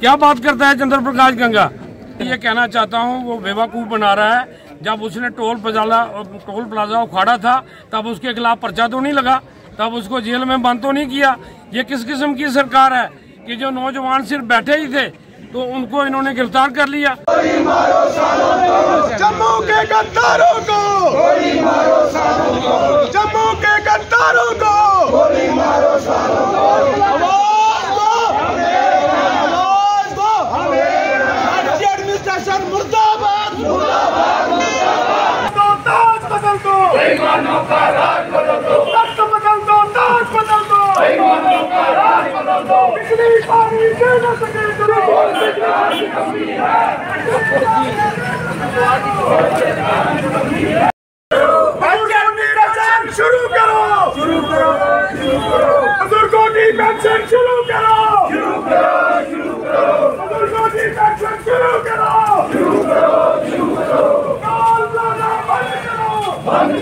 क्या बात करता है चंद्र प्रकाश गंगा। ये कहना चाहता हूँ वो बेवकूफ बना रहा है। जब उसने टोल प्लाजा उखाड़ा था तब उसके खिलाफ पर्चा तो नहीं लगा, तब उसको जेल में बंद तो नहीं किया। ये किस किस्म की सरकार है कि जो नौजवान सिर्फ बैठे ही थे तो उनको इन्होंने गिरफ्तार कर लिया। जम्मू के गद्दारों को गोली मारो, जम्मू के गद्दारों को गोली मारो, एडमिनिस्ट्रेशन मुर्दाबाद, ताज बदल दो, बेईमानों का राज बदल दो, तख्त बदल दो, ताज बदल दो, बेईमानों का राज बदल दो। बिजली पानी दे न सके शुरू करो, बुजुर्गों की पेंशन शुरू करो, बुजुर्गों की पेंशन शुरू करो, बंद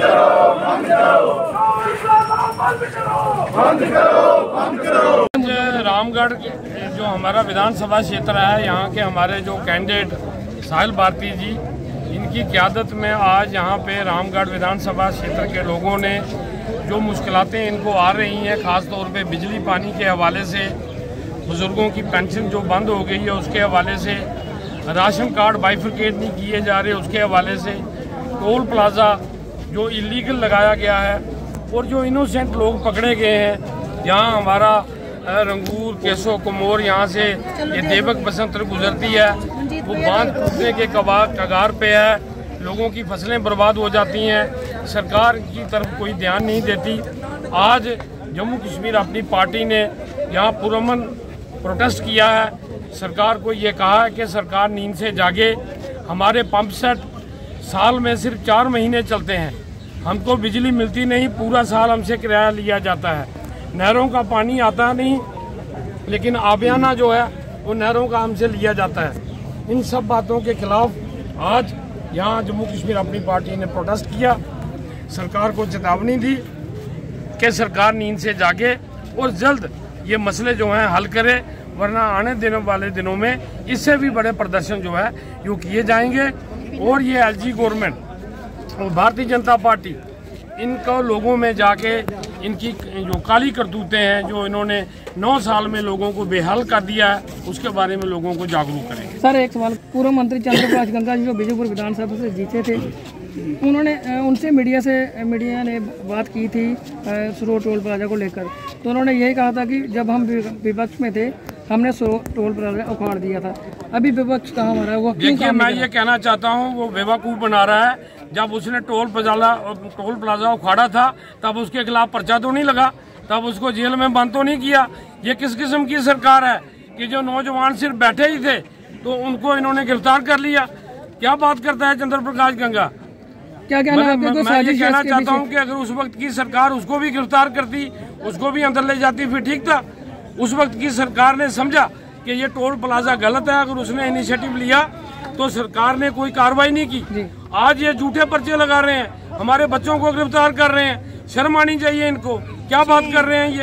करो। रामगढ़ जो हमारा विधानसभा क्षेत्र है, यहाँ के हमारे जो कैंडिडेट साहिल भारती जी, इनकी क़यादत में आज यहाँ पे रामगढ़ विधानसभा क्षेत्र के लोगों ने जो मुश्किलातें इनको आ रही हैं, ख़ास तौर पे बिजली पानी के हवाले से, बुज़ुर्गों की पेंशन जो बंद हो गई है उसके हवाले से, राशन कार्ड बाइफरकेट नहीं किए जा रहे उसके हवाले से, टोल प्लाज़ा जो इलीगल लगाया गया है और जो इनोसेंट लोग पकड़े गए हैं। यहाँ हमारा रंगूर केसो कुमोर यहाँ से ये देवक बसंतर गुजरती है, वो बांध टूटने के कगार पे है, लोगों की फसलें बर्बाद हो जाती हैं, सरकार की तरफ कोई ध्यान नहीं देती। आज जम्मू कश्मीर अपनी पार्टी ने यहाँ पुरअमन प्रोटेस्ट किया है। सरकार को ये कहा है कि सरकार नींद से जागे। हमारे पंप सेट साल में सिर्फ 4 महीने चलते हैं, हमको बिजली मिलती नहीं, पूरा साल हमसे किराया लिया जाता है। नहरों का पानी आता नहीं, लेकिन आबियाना जो है वो नहरों का हमसे लिया जाता है। इन सब बातों के खिलाफ आज यहाँ जम्मू कश्मीर अपनी पार्टी ने प्रोटेस्ट किया। सरकार को चेतावनी दी कि सरकार नींद से जागे और जल्द ये मसले जो हैं हल करे, वरना आने वाले दिनों में इससे भी बड़े प्रदर्शन जो है यूँ किए जाएंगे। और ये एलजी गवर्नमेंट और भारतीय जनता पार्टी इनको लोगों में जाके इनकी जो काली करतूतें हैं, जो इन्होंने 9 साल में लोगों को बेहाल कर दिया है, उसके बारे में लोगों को जागरूक करेंगे। सर, एक सवाल, पूर्व मंत्री चंद्र प्रकाश गंगा जी जो बीजेपुर विधानसभा से जीते थे, उन्होंने उनसे मीडिया ने बात की थी सरोवर टोल प्लाजा को लेकर, तो उन्होंने यही कहा था कि जब हम विपक्ष में थे हमने सरोवर टोल प्लाजा उखाड़ दिया था। अभी विपक्ष कहाँ हमारा वो? देखिए, मैं ये कहना चाहता हूँ वो बेवकूफ बना रहा है। जब उसने टोल प्लाजा उखाड़ा था तब उसके खिलाफ पर्चा तो नहीं लगा, तब उसको जेल में बंद तो नहीं किया। ये किस किस्म की सरकार है कि जो नौजवान सिर्फ बैठे ही थे तो उनको इन्होंने गिरफ्तार कर लिया। क्या बात करता है चंद्र प्रकाश गंगा। क्या कहना है? मैं ये कहना चाहता हूँ कि अगर उस वक्त की सरकार उसको भी गिरफ्तार करती, उसको भी अंदर ले जाती, फिर ठीक था। उस वक्त की सरकार ने समझा कि ये टोल प्लाजा गलत है, अगर उसने इनिशिएटिव लिया तो सरकार ने कोई कार्रवाई नहीं की। आज ये झूठे पर्चे लगा रहे हैं, हमारे बच्चों को गिरफ्तार कर रहे हैं। शर्म आनी चाहिए इनको। क्या बात कर रहे हैं ये?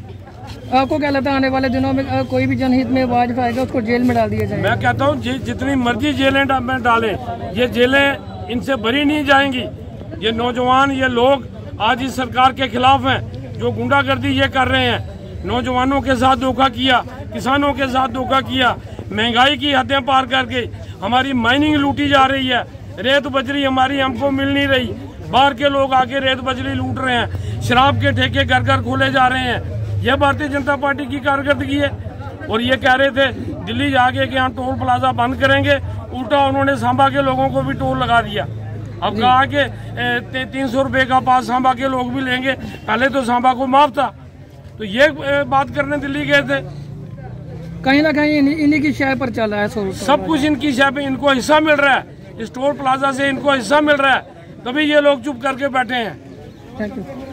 आपको क्या लगता है आने वाले दिनों में कोई भी जनहित में आवाज आएगा उसको जेल में डाल दिया जाएगा? मैं कहता हूँ जितनी मर्जी जेलें में डालें, ये जेलें इनसे भरी नहीं जाएंगी। ये नौजवान, ये लोग आज इस सरकार के खिलाफ हैं, जो गुंडागर्दी ये कर रहे हैं। नौजवानों के साथ धोखा किया, किसानों के साथ धोखा किया, महंगाई की हदें पार करके हमारी माइनिंग लूटी जा रही है। रेत बजरी हमारी हमको मिल नहीं रही, बाहर के लोग आके रेत बजरी लूट रहे हैं। शराब के ठेके घर घर खोले जा रहे हैं। यह भारतीय जनता पार्टी की कारकर्दगी है। और ये कह रहे थे दिल्ली जाके कि हम टोल प्लाजा बंद करेंगे, उल्टा उन्होंने सांबा के लोगों को भी टोल लगा दिया। अब कहा कि 300 रुपए का पास सांबा के लोग भी लेंगे, पहले तो सांबा को माफ था। तो ये बात करने दिल्ली गए थे। कहीं ना कहीं इन्हीं की शय पर चल रहा है सब कुछ, इनकी शय पे इनको हिस्सा मिल रहा है। इस टोल प्लाजा से इनको हिस्सा मिल रहा है, तभी ये लोग चुप करके बैठे हैं। Thank you.